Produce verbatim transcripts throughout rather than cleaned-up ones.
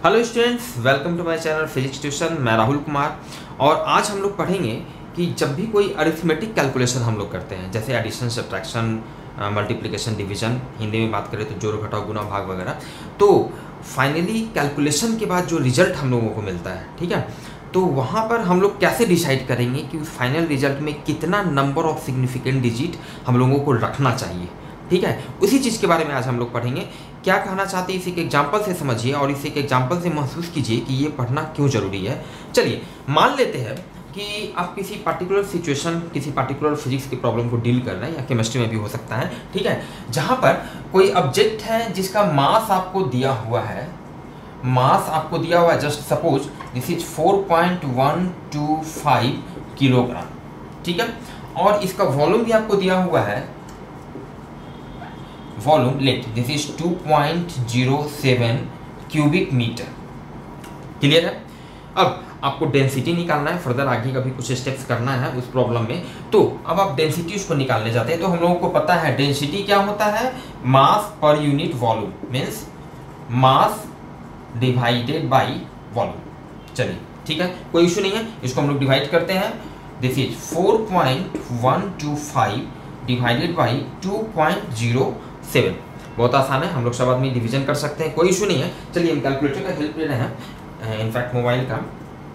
Hello students, welcome to my channel physics tuition. मैं राहुल कुमार और आज हम लोग पढ़ेंगे कि जब भी कोई अरिथमेटिक कैलकुलेशन हम लोग करते हैं, जैसे addition, subtraction, multiplication, division, Hindi में बात करें तो जोड़ घटाव गुणा भाग वगैरह, तो फाइनली कैलकुलेशन के बाद जो रिजल्ट हम लोगों को मिलता है, ठीक है, तो वहाँ पर हम लोग कैसे डिसाइड करेंगे कि उस फाइनल रिजल्ट में कितना नंबर ऑफ सिग्निफिकेंट डिजिट हम लोगों को रखना चाहिए। ठीक है, उसी चीज़ के बारे में आज हम लोग पढ़ेंगे। क्या कहना चाहते हैं इसी के एग्जाम्पल से समझिए और इसी के एग्जाम्पल से महसूस कीजिए कि ये पढ़ना क्यों ज़रूरी है। चलिए मान लेते हैं कि आप किसी पार्टिकुलर सिचुएशन, किसी पार्टिकुलर फिजिक्स की प्रॉब्लम को डील कर रहे हैं, या केमिस्ट्री में भी हो सकता है, ठीक है, जहाँ पर कोई ऑब्जेक्ट है जिसका मास आपको दिया हुआ है, मास आपको दिया हुआ है, just suppose this is four point one two five kilogram, ठीक है, और इसका वॉल्यूम भी आपको दिया हुआ है, volume let this is two point zero seven cubic metre. Clear है? अब आपको डेंसिटी निकालना है, फर्दर आगे का भी कुछ स्टेप्स करना है उस प्रॉब्लम में। तो अब आप डेंसिटी उसको निकालने जाते हैं, तो हम लोगों को पता है डेंसिटी क्या होता है, mass per unit volume, means mass divided by volume. चलिए ठीक है, कोई इशू नहीं है, इसको हम लोग डिवाइड करते हैं। This is four point one two five divided by two point zero seven. बहुत आसान है, हम लोग सब आदमी डिवीजन कर सकते हैं, कोई इशू नहीं है। चलिए हम कैलकुलेटर का हेल्प ले रहे हैं, इनफैक्ट मोबाइल का।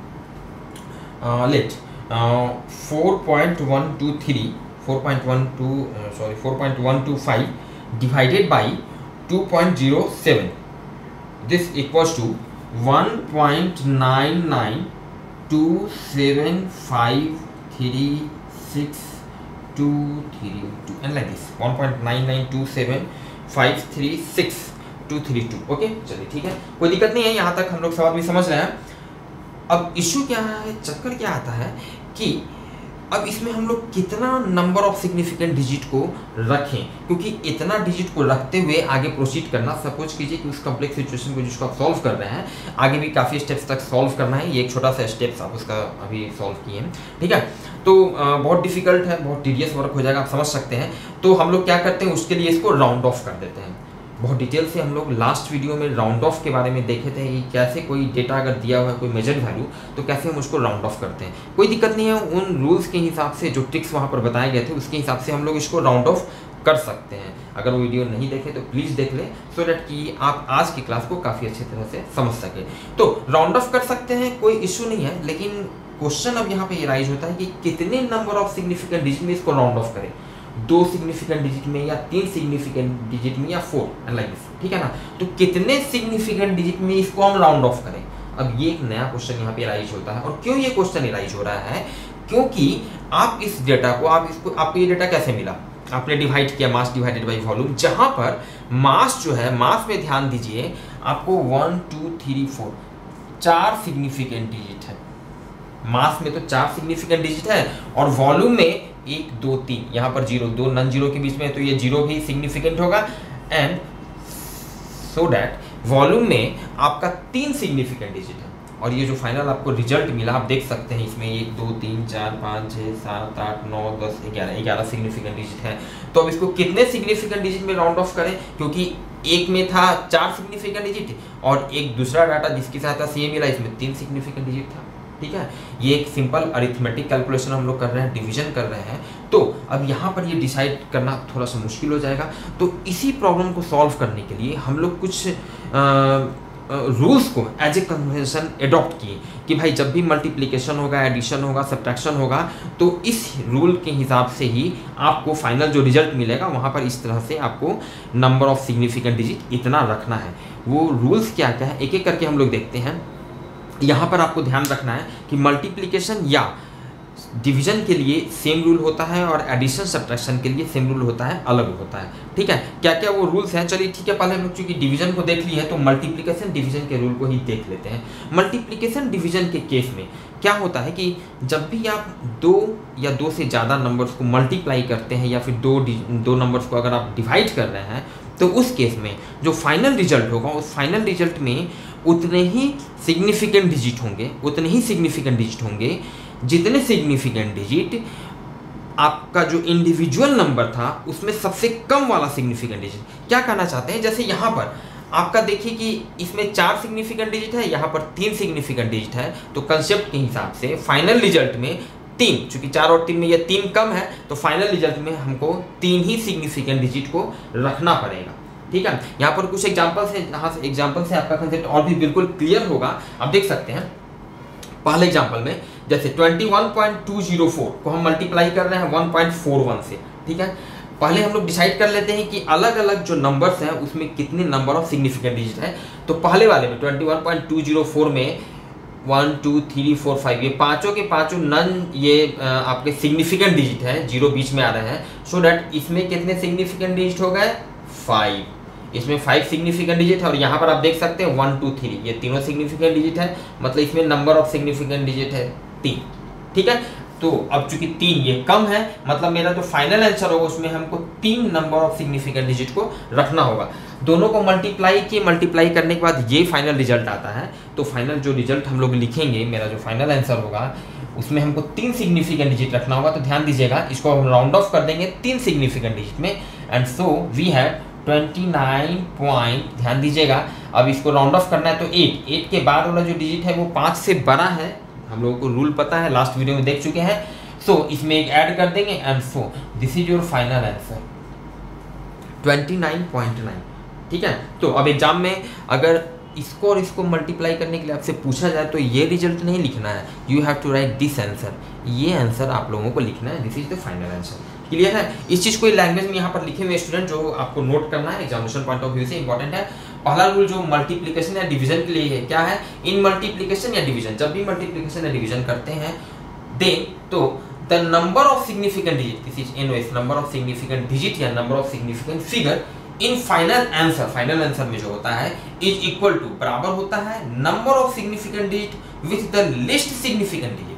Let four point one two three four point one two sorry four point one two five divided by two point zero seven, this equals to one point nine nine two seven five three six two three two and like this one point nine nine two seven five three six two three two. Okay, चलिए ठीक है, कोई दिक्कत नहीं है, यहाँ तक हम लोग सवाल भी समझ रहे हैं। अब इशू क्या है, चक्कर क्या आता है कि अब इसमें हम लोग कितना नंबर ऑफ सिग्निफिकेंट डिजिट को रखें, क्योंकि इतना डिजिट को रखते हुए आगे प्रोसीड करना, सपोज कीजिए कि उस कॉम्प्लेक्स सिचुएशन को जिसको आप सॉल्व कर रहे हैं, आगे भी काफ़ी स्टेप्स तक सॉल्व करना है। ये एक छोटा सा स्टेप्स आप उसका अभी सॉल्व किए हैं, ठीक है, तो आ, बहुत डिफिकल्ट है, बहुत टीडियस वर्क हो जाएगा, आप समझ सकते हैं। तो हम लोग क्या करते हैं, उसके लिए इसको राउंड ऑफ कर देते हैं। बहुत डिटेल से हम लोग लास्ट वीडियो में राउंड ऑफ के बारे में देखे थे कि कैसे कोई डेटा अगर दिया हुआ है, कोई मेजर वैल्यू, तो कैसे हम उसको राउंड ऑफ करते हैं। कोई दिक्कत नहीं है, उन रूल्स के हिसाब से जो ट्रिक्स वहाँ पर बताए गए थे उसके हिसाब से हम लोग इसको राउंड ऑफ कर सकते हैं। अगर वो वीडियो नहीं देखे तो प्लीज़ देख लें, सो डैट कि आप आज की क्लास को काफ़ी अच्छी तरह से समझ सकें। तो राउंड ऑफ कर सकते हैं, कोई इशू नहीं है, लेकिन क्वेश्चन अब यहाँ पे ये राइज होता है कि कितने नंबर ऑफ सिग्निफिकेंट डिजिट में इसको राउंड ऑफ करें, दो सिग्निफिकेंट डिजिट में या तीन सिग्निफिकेंट डिजिट में या फोर एंड लाइक दिस, ठीक है ना। तो कितने सिग्निफिकेंट डिजिट में इसको हम राउंड ऑफ करें, अब ये एक नया क्वेश्चन यहाँ पे राइज होता है। और क्यों ये क्वेश्चन राइज हो रहा है, क्योंकि आप इस डेटा को, आप इसको, आपको ये डेटा कैसे मिला, आपने डिवाइड किया मास डिवाइडेड बाई वॉल्यूम, जहां पर मास जो है, मास में ध्यान दीजिए, आपको वन टू थ्री फोर चार सिग्निफिकेंट डिजिट है, मास में तो चार सिग्निफिकेंट डिजिट है, और वॉल्यूम में एक दो तीन, यहाँ पर जीरो, दो नन जीरो के बीच में, तो ये जीरो भी सिग्निफिकेंट होगा, एंड सो डैट वॉल्यूम में आपका तीन सिग्निफिकेंट डिजिट है। और ये जो फाइनल आपको रिजल्ट मिला, आप देख सकते हैं इसमें एक दो तीन चार पाँच छः सात आठ नौ दस ग्यारह ग्यारह सिग्निफिकेंट डिजिट है। तो अब इसको कितने सिग्निफिकेंट डिजिट में राउंड ऑफ करें, क्योंकि एक में था चार सिग्निफिकेंट डिजिट और एक दूसरा डाटा जिसकी सहायता से ये मिला, इसमें तीन सिग्निफिकेंट डिजिट था, ठीक है। ये एक सिंपल अरिथमेटिक कैलकुलेशन हम लोग कर रहे हैं, डिवीजन कर रहे हैं। तो अब यहाँ पर ये डिसाइड करना थोड़ा सा मुश्किल हो जाएगा। तो इसी प्रॉब्लम को सॉल्व करने के लिए हम लोग कुछ रूल्स को एज ए कन्वेंशन एडॉप्ट किए कि भाई जब भी मल्टीप्लिकेशन होगा, एडिशन होगा, सब्ट्रैक्शन होगा, तो इस रूल के हिसाब से ही आपको फाइनल जो रिजल्ट मिलेगा वहाँ पर इस तरह से आपको नंबर ऑफ सिग्निफिकेंट डिजिट इतना रखना है। वो रूल्स क्या क्या है, एक एक करके हम लोग देखते हैं। यहाँ पर आपको ध्यान रखना है कि मल्टीप्लिकेशन या डिवीजन के लिए सेम रूल होता है और एडिशन सब्ट्रैक्शन के लिए सेम रूल होता है, अलग होता है, ठीक है। क्या क्या वो रूल्स हैं, चलिए ठीक है, पहले हम लोग चूंकि डिवीजन को देख लिए हैं तो मल्टीप्लिकेशन डिवीजन के रूल को ही देख लेते हैं। मल्टीप्लिकेशन डिवीजन के केस में क्या होता है कि जब भी आप दो या दो से ज़्यादा नंबर्स को मल्टीप्लाई करते हैं या फिर दो दो नंबर्स को अगर आप डिवाइड कर रहे हैं, तो उस केस में जो फाइनल रिजल्ट होगा, उस फाइनल रिजल्ट में उतने ही सिग्निफिकेंट डिजिट होंगे, उतने ही सिग्निफिकेंट डिजिट होंगे जितने सिग्निफिकेंट डिजिट आपका जो इंडिविजुअल नंबर था उसमें सबसे कम वाला सिग्निफिकेंट डिजिट। क्या कहना चाहते हैं, जैसे यहाँ पर आपका देखिए कि इसमें चार सिग्निफिकेंट डिजिट है, यहाँ पर तीन सिग्निफिकेंट डिजिट है, तो कंसेप्ट के हिसाब से फाइनल रिजल्ट में तीन, चूंकि चार और तीन में ये तीन कम है, तो फाइनल रिजल्ट में हमको तीन ही सिग्निफिकेंट डिजिट को रखना पड़ेगा। ठीक है, यहाँ पर कुछ एग्जांपल से, यहाँ से एग्जांपल से आपका कंसेप्ट और भी बिल्कुल क्लियर होगा। आप देख सकते हैं पहले एग्जांपल में, जैसे इक्कीस पॉइंट दो सौ चार को हम मल्टीप्लाई कर रहे हैं एक पॉइंट चार एक से। ठीक है, पहले हम लोग डिसाइड कर लेते हैं कि अलग अलग जो नंबर्स हैं उसमें कितने नंबर ऑफ सिग्निफिकेंट डिजिट है। तो पहले वाले में इक्कीस पॉइंट दो सौ चार में one two three four five, ये पांचों के पांचों नन ये आपके सिग्निफिकेंट डिजिट है, जीरो बीच में आ रहे हैं। सो so डैट इसमें कितने सिग्निफिकेंट डिजिट हो गए, फाइव। इसमें फाइव सिग्निफिकेंट डिजिट है, और यहाँ पर आप देख सकते हैं वन टू थ्री, ये तीनों सिग्निफिकेंट डिजिट है, मतलब इसमें नंबर ऑफ सिग्निफिकेंट डिजिट है तीन। ठीक है, तो अब चूंकि तीन ये कम है, मतलब मेरा जो फाइनल आंसर होगा उसमें हमको तीन नंबर ऑफ सिग्निफिकेंट डिजिट को रखना होगा। दोनों को मल्टीप्लाई किए, मल्टीप्लाई करने के बाद ये फाइनल रिजल्ट आता है। तो फाइनल जो रिजल्ट हम लोग लिखेंगे, मेरा जो फाइनल आंसर होगा उसमें हमको तीन सिग्निफिकेंट डिजिट रखना होगा। तो ध्यान दीजिएगा, इसको हम राउंड ऑफ कर देंगे तीन सिग्निफिकेंट डिजिट में, and so we have twenty nine point, ध्यान दीजिएगा, अब इसको राउंड ऑफ करना है तो एट, एट के बाद वाला जो डिजिट है वो पाँच से बड़ा है, हम लोगों को रूल पता है, लास्ट वीडियो में देख चुके हैं। सो so, इसमें एक ऐड कर देंगे, and so this is your final answer twenty nine point nine. ठीक है, तो अब एग्जाम में अगर इसको और इसको मल्टीप्लाई करने के लिए आपसे पूछा जाए तो ये रिजल्ट नहीं लिखना है, you have to write this answer, ये आंसर आप लोगों को लिखना है, this is the final answer. Clear है? इस चीज़ को लैंग्वेज में यहाँ पर लिखे हुए स्टूडेंट, जो आपको नोट करना है एग्जामिनेशन पॉइंट ऑफ व्यू से इंपॉर्टेंट है। पहला रूल जो मल्टीप्लिकेशन या डिवीजन के लिए है, क्या है, इन मल्टीप्लिकेशन या डिवीजन, जब भी मल्टीप्लिकेशन या डिवीजन करते हैं दे तो the number of significant digit, this is NOS, number of significant digit या number of significant figure in final answer, final answer में जो होता है इज इक्वल टू, बराबर होता है number of significant digit with the least significant digits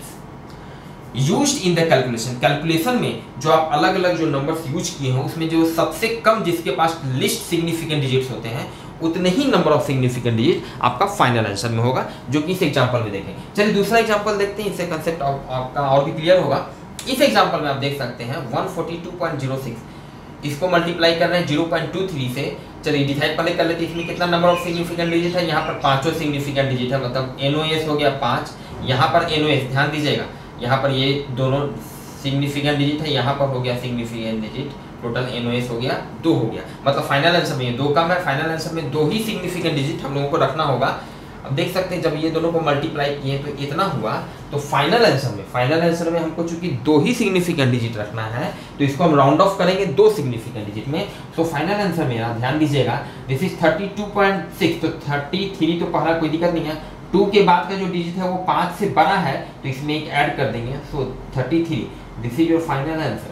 used in the calculation. Calculation में जो आप अलग अलग जो नंबर्स यूज किए हैं उसमें जो सबसे कम जिसके पास लिस्ट सिग्निफिकेंट डिजिट्स होते हैं उतने ही नंबर ऑफ सिग्निफिकेंट डिजिट आपका फाइनल आंसर में होगा, जो कि इस एग्जांपल में देखें। चलिए दूसरा एग्जांपल देखते हैं, इससे कंसेप्ट आपका और भी क्लियर होगा। इस एग्जांपल में आप देख सकते हैं one forty two point zero six, इसको मल्टीप्लाई कर रहे हैं ज़ीरो पॉइंट टू थ्री से। चलिए डिसाइड पहले कर लेते हैं इसमें कितना नंबर ऑफ सिग्निफिकेंट डिजिट है। यहाँ पर पांचों सिग्निफिकेंट डिजिट है, मतलब एनओएस हो गया पाँच, यहाँ पर एनओएस, ध्यान दीजिएगा, यहाँ पर ये दोनों सिग्निफिकेंट डिजिट है, यहाँ पर हो गया सिग्निफिकेंट डिजिट, टोटल एनओएस हो गया दो हो गया, मतलब फाइनल आंसर में ये दो कम है, फाइनल आंसर में दो ही सिग्निफिकेंट डिजिट हम लोगों को रखना होगा। अब देख सकते हैं जब ये दोनों को मल्टीप्लाई किए तो इतना हुआ, तो फाइनल आंसर में फाइनल आंसर में हमको चूंकि दो ही सिग्निफिकेंट डिजिट रखना है तो इसको हम राउंड ऑफ करेंगे दो सिग्निफिकेंट डिजिट में। तो फाइनल आंसर मेरा, ध्यान दीजिएगा, this is thirty two point six, तो थर्टी थ्री तो पहला कोई दिक्कत नहीं है, टू के बाद का जो डिजिट है वो पाँच से बड़ा है तो इसमें एक ऐड कर देंगे, so thirty three, this is your final answer.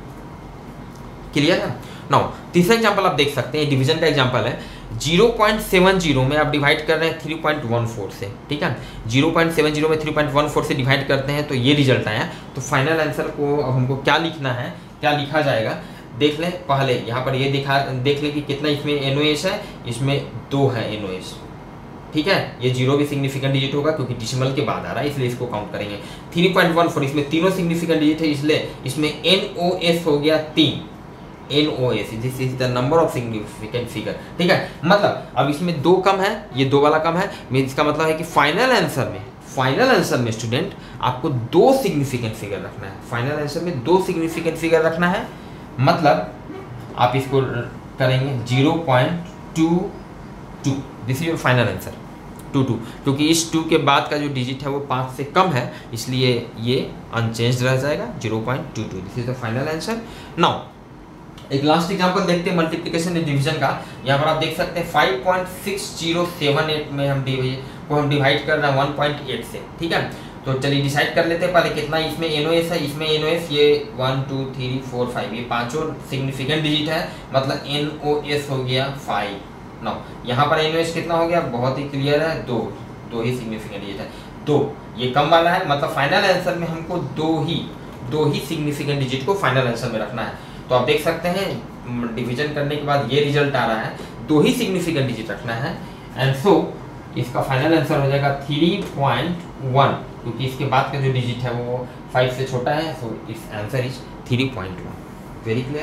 Clear है? नाउ तीसरा एग्जांपल आप देख सकते हैं, डिवीजन का एग्जांपल है, ज़ीरो पॉइंट सेवन ज़ीरो में आप डिवाइड कर रहे हैं थ्री पॉइंट वन फोर से। ठीक है, ज़ीरो पॉइंट सेवन ज़ीरो में थ्री पॉइंट वन फोर से डिवाइड करते हैं तो ये रिजल्ट आया। तो फाइनल आंसर को अब हमको क्या लिखना है, क्या लिखा जाएगा, देख लें। पहले यहाँ पर ये दिखा देख लें कि कितना इसमें एनओएस है, इसमें दो है एनओएस। ठीक है, ये जीरो भी सिग्निफिकेंट डिजिट होगा क्योंकि डिसिमल के बाद आ रहा है, इसलिए इसको काउंट करेंगे। थ्री पॉइंट वन फोर इसमें तीनों सिग्निफिकेंट डिजिट है, इसलिए इसमें एनओएस हो गया तीन, NOS, this is the number of significant figure. ठीक है, मतलब अब इसमें दो कम है, ये दो वाला कम है, इसका मतलब है कि फाइनल आंसर में फाइनल आंसर में स्टूडेंट आपको दो सिग्निफिकेंट फिगर रखना है, फाइनल आंसर में दो सिग्निफिकेंट फिगर रखना है। मतलब आप इसको करेंगे zero point two two, this is your final answer two two, क्योंकि इस टू के बाद का जो डिजिट है वो पाँच से कम है, इसलिए ये अनचेंज्ड रह जाएगा, zero point two two, this is the final answer. Now एक लास्ट एग्जांपल देखते हैं मल्टीप्लिकेशन एंड डिवीजन का। यहाँ पर आप देख सकते हैं five point six zero seven eight में हम को हम डिवाइड कर रहे हैं वन पॉइंट एट से। ठीक है, तो चलिए डिसाइड कर लेते हैं पहले कितना इसमें एनओएस है। इसमें एनओएस ये one two three four five, ये पांचों सिग्निफिकेंट डिजिट है, मतलब एनओएस हो गया फाइव। नाउ यहाँ पर एनओएस कितना हो गया, बहुत ही क्लियर है, दो दो ही सिग्निफिकेंट डिजिट है, दो, ये कम वाला है, मतलब फाइनल आंसर में हमको दो ही दो ही सिग्निफिकेंट डिजिट को फाइनल आंसर में रखना है। तो आप देख सकते हैं डिवीजन करने के बाद ये रिजल्ट आ रहा है, दो ही सिग्निफिकेंट डिजिट रखना है, एंड सो इसका फाइनल आंसर हो जाएगा थ्री पॉइंट वन, क्योंकि इसके बाद का जो डिजिट है वो फाइव से छोटा है, सो इस answer is three point one. Very clear है?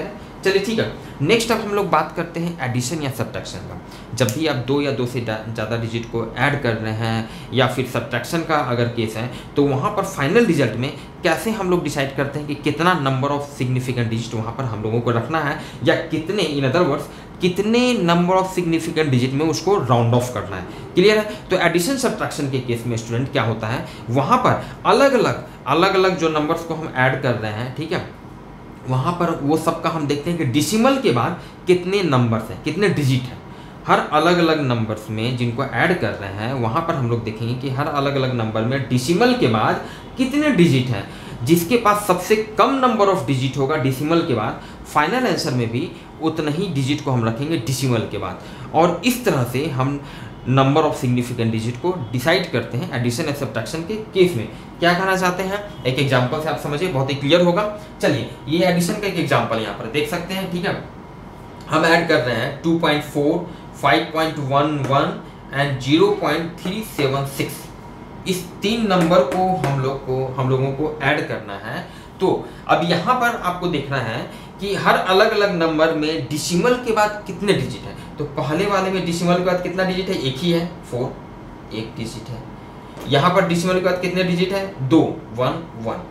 चलिए ठीक है, नेक्स्ट अब हम लोग बात करते हैं एडिशन या सब्ट्रैक्शन का। जब भी आप दो या दो से ज़्यादा डिजिट को ऐड कर रहे हैं या फिर सब्ट्रैक्शन का अगर केस है, तो वहाँ पर फाइनल रिजल्ट में कैसे हम लोग डिसाइड करते हैं कि कितना नंबर ऑफ सिग्निफिकेंट डिजिट वहाँ पर हम लोगों को रखना है, या कितने, इन अदर वर्ड्स कितने नंबर ऑफ सिग्निफिकेंट डिजिट में उसको राउंड ऑफ करना है। क्लियर है? तो एडिशन सब्ट्रैक्शन के केस में स्टूडेंट क्या होता है, वहाँ पर अलग अलग अलग अलग जो नंबर्स को हम ऐड कर रहे हैं, ठीक है, वहाँ पर वो सब का हम देखते हैं कि डिसिमल के बाद कितने नंबर्स हैं, कितने डिजिट हैं। हर अलग अलग नंबर्स में जिनको ऐड कर रहे हैं, वहाँ पर हम लोग देखेंगे कि हर अलग अलग नंबर में डिसिमल के बाद कितने डिजिट हैं। जिसके पास सबसे कम नंबर ऑफ डिजिट होगा डिसिमल के बाद, फाइनल आंसर में भी उतना ही डिजिट को हम रखेंगे डिसिमल के बाद। और इस तरह से हम नंबर ऑफ सिग्निफिकेंट डिजिट को डिसाइड करते हैं एडिशन या सब्ट्रैक्शन के केस में। क्या कहना चाहते हैं, एक एग्जांपल से आप समझिए, बहुत ही क्लियर होगा। चलिए ये एडिशन का एक एग्जांपल यहाँ पर देख सकते हैं, ठीक है। हम ऐड कर रहे हैं two point four, five point one one and zero point three seven six. इस तीन नंबर को हम लोग को हम लोगों को ऐड करना है। तो अब यहाँ पर आपको देखना है कि हर अलग अलग नंबर में डिसिमल के बाद कितने डिजिट हैं। तो पहले वाले में डिसिमल के बाद कितना डिजिट है, एक ही है, फोर, एक डिजिट है। यहाँ पर डिसिमल के बाद कितने डिजिट है, दो, वन वन।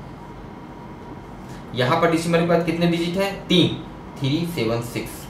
यहाँ पर डिसिमल के बाद कितने डिजिट है, तीन, थ्री सेवन सिक्स।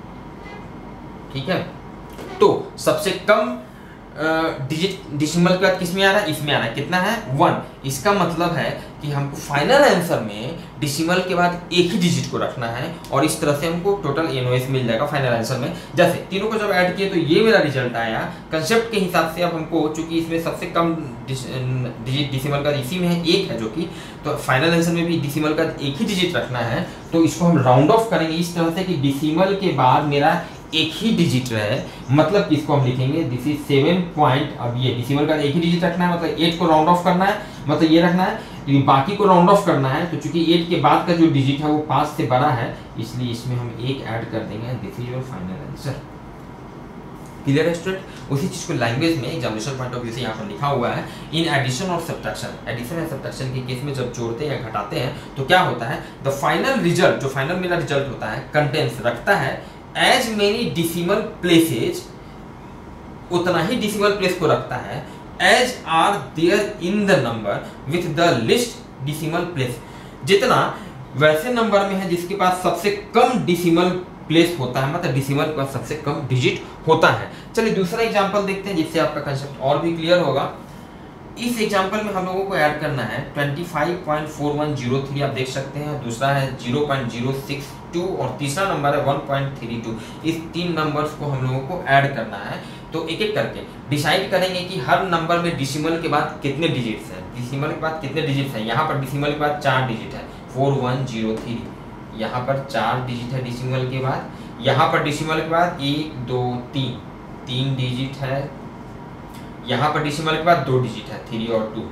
ठीक है, तो सबसे कम डिजिट डिसिमल के बाद किस में आ रहा है, इसमें आ रहा है, कितना है, वन। इसका मतलब है कि हमको फाइनल आंसर में डिसिमल के बाद एक ही डिजिट को रखना है, और इस तरह से हमको टोटल एनओएस मिल जाएगा फाइनल आंसर में। जैसे तीनों को जब ऐड किए तो ये मेरा रिजल्ट आया। कंसेप्ट के हिसाब से अब हमको, चूंकि इसमें सबसे कम डिजिट डिसिमल का इसी में है, एक है, जो कि तो फाइनल आंसर में भी डिसिमल का एक ही डिजिट रखना है। तो इसको हम राउंड ऑफ करेंगे इस तरह से कि डिसिमल के बाद मेरा एक ही डिजिट रहे। मतलब इसको हम लिखेंगे दिस इज सेवन पॉइंट, अब ये डिसिमल का एक ही डिजिट रखना है, मतलब एट को राउंड ऑफ करना है, मतलब ये रखना है, लेकिन बाकी को राउंड ऑफ करना है। तो चूंकि एट के बाद का जो डिजिट है वो पाँच से बड़ा है, इसलिए इसमें हम एक ऐड कर देंगे। This is your final answer. Clear है स्टूडेंट? उसी चीज को लैंग्वेज में एग्जामिनेशन पॉइंट ऑफ व्यू से यहाँ पर लिखा हुआ है, इन एडिशन और सब्ट्रैक्शन। एडिशन या सब्ट्रैक्शन के केस में जब जोड़ते हैं या घटाते हैं तो क्या होता है, द फाइनल रिजल्ट, जो फाइनल मेरा रिजल्ट होता है, कंटेंट्स रखता है एज मेनी डिसिमल प्लेसेज, उतना ही डिसिमल प्लेस को रखता है, as are there in the number with the least decimal place. जितना वैसे नंबर में है जिसके पास सबसे कम डिसिमल प्लेस होता है, मतलब डिसिमल के पास सबसे कम डिजिट होता है। चलिए दूसरा एग्जांपल देखते हैं जिससे आपका कंसेप्ट और भी क्लियर होगा। इस एग्जांपल में हम लोगों को ऐड करना है twenty five point four one zero three, आप देख सकते हैं, दूसरा है zero point zero six two और तीसरा नंबर है वन पॉइंट थ्री टू। इस तीन नंबर्स को हम लोगों को ऐड करना है। तो एक एक करके डिसाइड करेंगे कि हर नंबर में डिसिमल के बाद कितने डिजिट्स हैं, डिसिमल के बाद कितने डिजिट्स हैं। यहाँ पर डिसिमल के बाद चार डिजिट है, फोर वन जीरो थ्री। यहाँ पर चार डिजिट है डिसिमल के बाद, यहाँ पर डिसिमल के बाद एक दो तीन, तीन डिजिट है, यहाँ पर डिसिमल के बाद दो डिजिट है, थ्री और टू।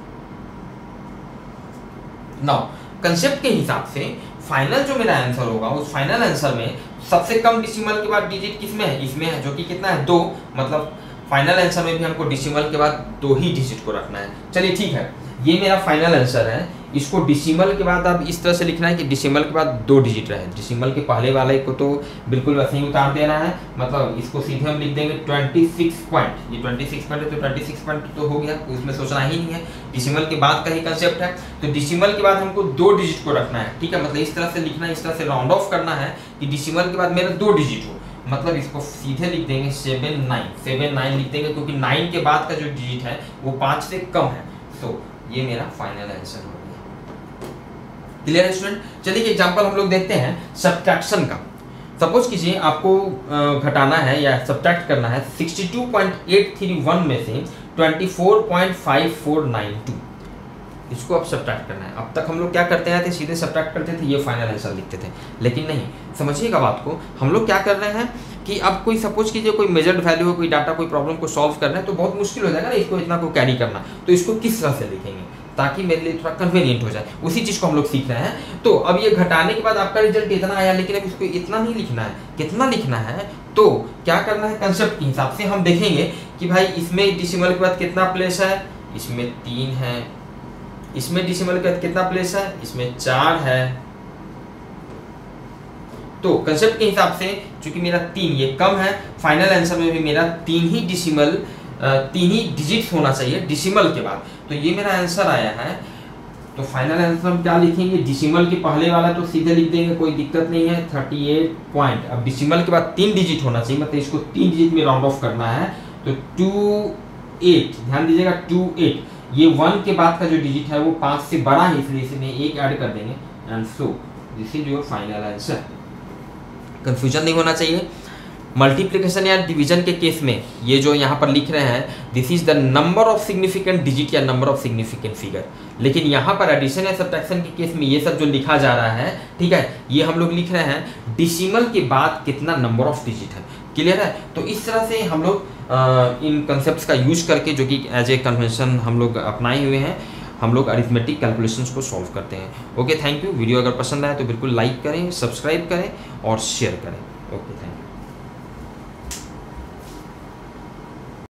नाउ कंसेप्ट के हिसाब से फाइनल जो मेरा आंसर होगा, उस फाइनल आंसर में सबसे कम डिसिमल के बाद डिजिट किसमें है, इसमें है, जो कि कितना है, दो। मतलब फाइनल आंसर में भी हमको डिसिमल के बाद दो ही डिजिट को रखना है। चलिए ठीक है, ये मेरा फाइनल आंसर है। इसको डिसिमल के बाद अब इस तरह से लिखना है कि डिसिमल के बाद दो डिजिट रहे। डिसिमल के पहले वाले को तो बिल्कुल वैसे ही उतार देना है, मतलब इसको सीधे हम लिख देंगे ट्वेंटी सिक्स पॉइंट। ये ट्वेंटी सिक्स पॉइंट है तो ट्वेंटी सिक्स पॉइंट तो हो गया, उसमें सोचना ही नहीं है, डिसिमल के बाद का ही कंसेप्ट है। तो डिसिमल के बाद हमको दो डिजिट को रखना है, ठीक है, मतलब इस तरह से लिखना है, इस तरह से राउंड ऑफ करना है कि डिसिमल के बाद मेरा दो डिजिट हो। मतलब इसको सीधे लिख देंगे सेवन नाइन, सेवन नाइन लिख देंगे, क्योंकि नाइन के बाद का जो डिजिट है वो पाँच से कम है। तो ये मेरा फाइनल आंसर हो गया। क्लियर है स्टूडेंट? चलिए एग्जांपल हम लोग देखते हैं सब्ट्रैक्शन का। सपोज कीजिए आपको घटाना है या सब्ट्रैक्ट करना है sixty two point eight three one में से twenty four point five four nine two. इसको अब सब्ट्रैक्ट करना है। अब तक हम लोग क्या करते हैं, सीधे सब्ट्रैक्ट करते थे, ये फाइनल आंसर लिखते थे, लेकिन नहीं, समझिएगा बात को। हम लोग क्या कर रहे हैं कि अब कोई सपोज कीजिए कोई मेजर्ड वैल्यू हो, कोई डाटा, कोई प्रॉब्लम को सॉल्व कर रहे हैं, तो बहुत मुश्किल हो जाएगा ना इसको इतना को कैरी करना। तो इसको किस तरह से लिखेंगे ताकि मेरे लिए थोड़ा कन्वीनियंट हो जाए, उसी चीज़ को हम लोग सीख रहे हैं। तो अब ये घटाने के बाद आपका रिजल्ट इतना आया, लेकिन अब इसको इतना नहीं लिखना है, कितना लिखना है, तो क्या करना है, कंसेप्ट के हिसाब से हम देखेंगे कि भाई इसमें डिसिमल के बाद कितना प्लेस है, इसमें तीन है, इसमें डिसिमल के बाद कितना प्लेस है, इसमें चार है, तो कंसेप्ट के हिसाब से चूंकि मेरा तीन ये कम है, फाइनल आंसर में भी मेरा तीन ही डिसिमल तीन ही डिजिट होना चाहिए डिसिमल के बाद, तो ये मेरा आंसर आया है। तो फाइनल आंसर हम क्या लिखेंगे, डिसिमल के पहले वाला तो सीधे लिख देंगे, कोई दिक्कत नहीं है, थर्टी एट पॉइंट। अब डिसिमल के बाद तीन डिजिट होना चाहिए, मतलब इसको तीन डिजिट में राउंड ऑफ करना है, तो टू एट, ध्यान दीजिएगा टू एट, ये वन के बाद का जो डिजिट है वो पाँच से बड़ा है, इसलिए इसमें एक ऐड कर देंगे, and so this is your final answer. Confusion नहीं होना चाहिए। मल्टीप्लिकेशन या डिवीजन के केस में ये जो यहाँ पर लिख रहे हैं, this is the number of significant digit या नंबर ऑफ सिग्निफिकेंट फिगर, लेकिन यहाँ पर एडिशन या सब्ट्रैक्शन के केस में ये सब जो लिखा जा रहा है, ठीक है, ये हम लोग लिख रहे हैं डिसिमल के बाद कितना नंबर ऑफ डिजिट है। क्लियर है? तो इस तरह से हम लोग इन कंसेप्ट का यूज करके, जो कि एज ए कन्वेंशन हम लोग अपनाए हुए हैं, हम लोग अरिथमेटिक कैलकुलेशंस को सॉल्व करते हैं। Okay, thank you. वीडियो अगर पसंद आए तो बिल्कुल लाइक करें, सब्सक्राइब करें और शेयर करें। Okay, thank you.